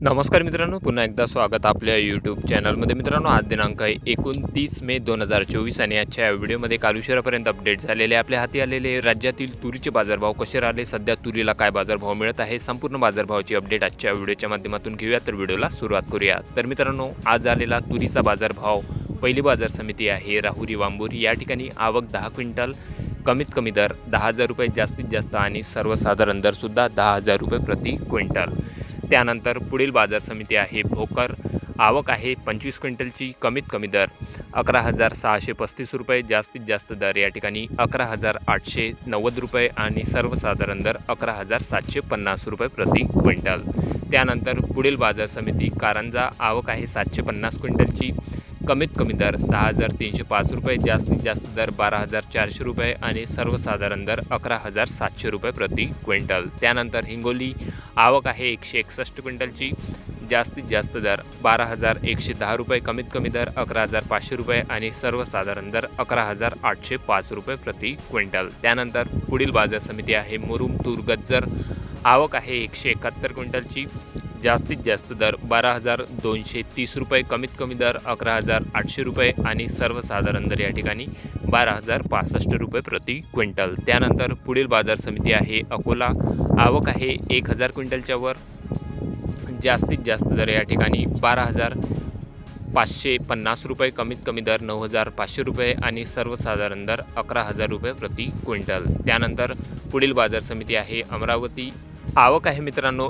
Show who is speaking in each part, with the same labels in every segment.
Speaker 1: नमस्कार मित्रांनो, पुन्हा एकदा स्वागत आपल्या यूट्यूब चॅनलमध्ये. मित्रांनो, आज दिनांक आहे 29 मे 2024 आणि आजच्या व्हिडिओमध्ये काल उशिरापर्यंत अपडेट झालेले आपल्या हाती आलेले राज्यातील तुरीचे बाजारभाव कसे राहिले, सध्या तुरीला काय बाजारभाव मिळत आहे, संपूर्ण बाजारभावाची अपडेट आजच्या व्हिडिओच्या माध्यमातून घेऊया. तर व्हिडिओला सुरुवात करूया. तर मित्रांनो, आज आलेला तुरीचा बाजारभाव पहिली बाजार समिती आहे राहुरी वांबोरी. या ठिकाणी आवक 10 क्विंटल, कमीत कमी दर 10,000 रुपये जास्तीत जास्त आणि सर्वसाधारण दरसुद्धा 10,000 रुपये प्रति क्विंटल. त्यानंतर पुढील बाजार समिती आहे भोकर. आवक आहे 25 क्विंटलची, कमीत कमी दर 11,635 रुपये, जास्तीत जास्त दर या ठिकाणी 11,890 रुपये आणि सर्वसाधारण दर 11,750 रुपये प्रति क्विंटल. त्यानंतर पुढील बाजार समिती कारंजा. आवक आहे 750 क्विंटलची, कमीत कमी दर 10,305 रुपये, जास्तीत जास्त दर 12,400 रुपये आणि सर्वसाधारण दर 11,700 रुपये प्रति क्विंटल. त्यानंतर हिंगोली. आवक आहे 161 क्विंटलची, जास्तीत जास्त दर 12,110 रुपये, कमीत कमी दर 11,500 रुपये आणि सर्वसाधारण दर 11,805 रुपये प्रति क्विंटल. त्यानंतर पुढील बाजार समिती आहे मुरुम तूर गज्जर. आवक आहे 171 क्विंटलची, जास्तीत जास्त दर 12,230 रुपये, कमीत कमी दर 11,800 रुपये आणि सर्वसाधारण दर या ठिकाणी 12,065 रुपये प्रति क्विंटल. त्यानंतर पुढील बाजार समिती आहे अकोला. आवक आहे 1,000 क्विंटलच्या वर, जास्तीत जास्त दर या ठिकाणी 12,550 रुपये, कमीत कमी दर 9,500 रुपये आणि सर्वसाधारण दर 11,000 रुपये प्रति क्विंटल. त्यानंतर पुढील बाजार समिती आहे अमरावती. आवक आहे मित्रांनो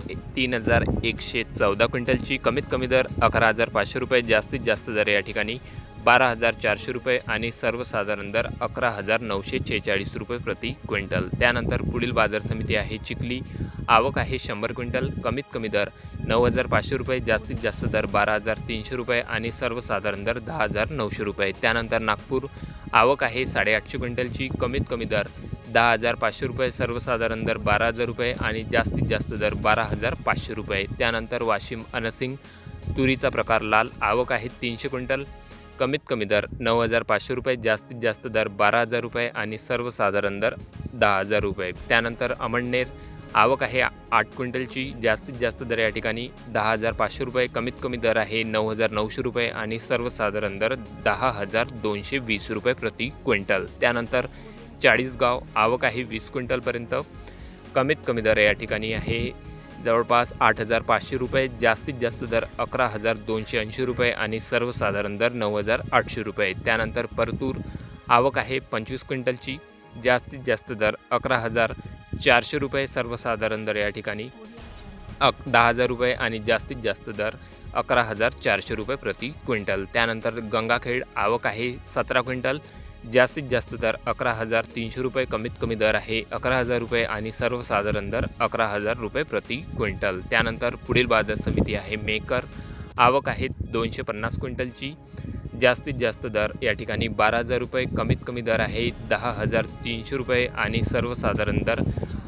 Speaker 1: 3,114 क्विंटलची, कमीत कमी दर 11,500 रुपये, जास्तीत जास्त दर या ठिकाणी 12,400 रुपये आणि सर्वसाधारण दर 11,946 रुपये प्रति क्विंटल. त्यानंतर पुढील बाजार समिती आहे चिखली. आवक आहे 100 क्विंटल, कमीत कमी दर 9,500 रुपये, जास्तीत जास्त दर 12,300 रुपये आणि सर्वसाधारण दर 10,900 रुपये. त्यानंतर नागपूर. आवक आहे 850 क्विंटलची, कमीत कमी दर 10,500 रुपये, सर्वसाधारण दर 12,000 रुपये आणि जास्तीत जास्त दर 12,500 रुपये. त्यानंतर वाशिम अनसिंग. तुरीचा प्रकार लाल. आवक आहे 300 क्विंटल, कमीत कमी दर 9,500 रुपये, जास्तीत जास्त दर 12,000 रुपये आणि सर्वसाधारण दर 10,000 रुपये. त्यानंतर अमळनेर. आवक आहे 8 क्विंटलची, जास्तीत जास्त दर या ठिकाणी 10,500 रुपये, कमीत कमी दर आहे 9,900 रुपये आणि सर्वसाधारण दर 10,220 रुपये प्रति क्विंटल. त्यानंतर चाळीसगाव. आवक आहे 20 क्विंटलपर्यंत, कमीत कमी दर या ठिकाणी आहे जवळपास 8,500 रुपये, जास्तीत जास्त दर 11,280 रुपये आणि सर्वसाधारण दर 9,800 रुपये. त्यानंतर परतूर. आवक आहे 25 क्विंटलची, जास्तीत जास्त दर 11,400 रुपये, सर्वसाधारण दर या ठिकाणी 10,000 रुपये आणि जास्तीत जास्त दर 11,400 रुपये प्रति क्विंटल. त्यानंतर गंगाखेड. आवक आहे 17 क्विंटल, जास्तीत जास्त दर 11,300 रुपये, कमीत कमी दर आहे 11,000 रुपये आणि सर्वसाधारण दर 11,000 रुपये प्रति क्विंटल. त्यानंतर पुढील बाजार समिती आहे मेकर. आवक आहे 250 क्विंटलची, जास्तीत जास्त दर या ठिकाणी 12,000 रुपये, कमीत कमी दर आहे 10,300 रुपये आणि सर्वसाधारण दर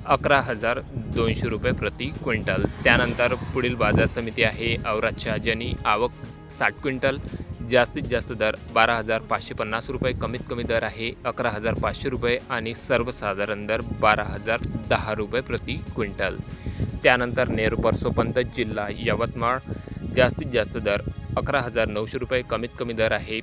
Speaker 1: 11,200 रुपये प्रति क्विंटल. त्यानंतर पुढील बाजार समिती आहे औराद शहाजनी. आवक 60 क्विंटल, जास्तीत जास्त दर 12,550 रुपये, कमीत कमी दर आहे 11,500 रुपये आणि सर्वसाधारण दर 12,010 रुपये प्रति क्विंटल. त्यानंतर नेहरू परसोपंत जिल्हा यवतमाळ. जास्तीत जास्त दर 11,900 रुपये, कमीत कमी दर आहे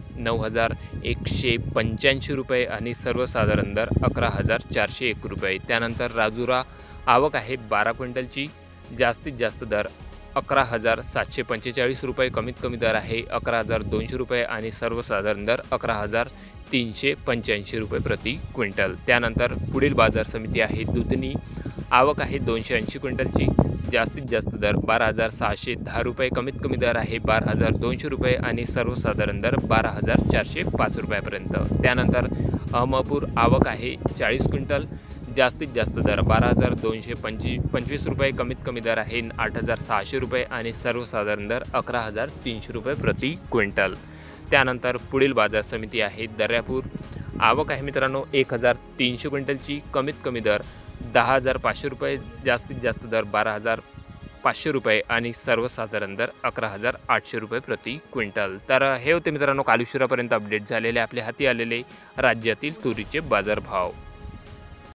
Speaker 1: 9,185 रुपये आणि सर्वसाधारण दर 11,401 रुपये. त्यानंतर राजुरा. आवक आहे 12 क्विंटलची, जास्तीत जास्त दर 11,745 रुपये, कमीत कमी दर आहे 11,200 रुपये आणि सर्वसाधारण दर 11,385 रुपये प्रति क्विंटल. त्यानंतर पुढील बाजार समिती आहे दुधनी. आवक आहे 280 क्विंटलची, जास्तीत जास्त दर 12,610 रुपये, कमीत कमी दर आहे 12,200 रुपये आणि सर्वसाधारण दर 12,405 रुपयापर्यंत. त्यानंतर अहमदपूर. आवक आहे 40 क्विंटल, जास्तीत जास्त दर 12,225 रुपये, कमीत कमी दर आहे 8,600 रुपये आणि सर्वसाधारण दर 11,300 रुपये प्रति क्विंटल. त्यानंतर पुढील बाजार समिती आहे दर्यापूर. आवक आहे मित्रांनो 1,300 क्विंटलची, कमीत कमी दर 10,500 रुपये, जास्तीत जास्त दर 12,500 रुपये आणि सर्वसाधारण दर 11,800 रुपये प्रति क्विंटल. तर हे होते मित्रांनो काल उशिरापर्यंत अपडेट झालेले आपल्या हाती आलेले राज्यातील तुरीचे बाजारभाव.